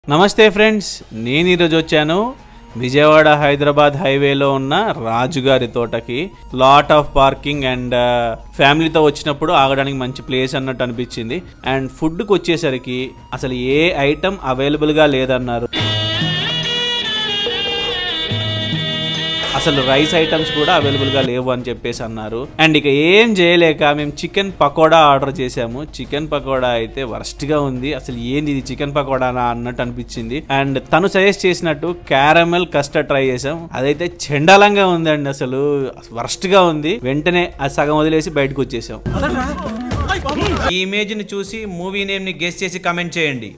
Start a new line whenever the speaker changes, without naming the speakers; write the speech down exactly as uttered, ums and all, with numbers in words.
నమస్తే ఫ్రెండ్స్, నేను ఈరోజు వచ్చాను విజయవాడ హైదరాబాద్ హైవేలో ఉన్న రాజుగారి తోటకి. లాట్ ఆఫ్ పార్కింగ్ అండ్ ఫ్యామిలీతో వచ్చినప్పుడు ఆగడానికి మంచి ప్లేస్ అన్నట్టు అనిపించింది. అండ్ ఫుడ్కి వచ్చేసరికి అసలు ఏ ఐటమ్ అవైలబుల్గా లేదన్నారు. అసలు రైస్ ఐటమ్స్ కూడా అవైలబుల్గా లేవు అని చెప్పేసి అన్నారు. అండ్ ఇక ఏం చేయలేక మేము చికెన్ పకోడా ఆర్డర్ చేసాము. చికెన్ పకోడా అయితే వర్స్ట్గా ఉంది. అసలు ఏంది ఇది చికెన్ పకోడానా అన్నట్టు అనిపించింది. అండ్ తను సజెస్ట్ చేసినట్టు క్యారమెల్ కస్టర్డ్ ట్రై చేసాం. అదైతే చెండాలంగా ఉందండి, అసలు వర్స్ట్గా ఉంది. వెంటనే ఆ సగం వదిలేసి బయటకు వచ్చేసాం. ఈ ఇమేజ్ ని చూసి మూవీ నేమ్ ని గెస్ చేసి కమెంట్ చేయండి.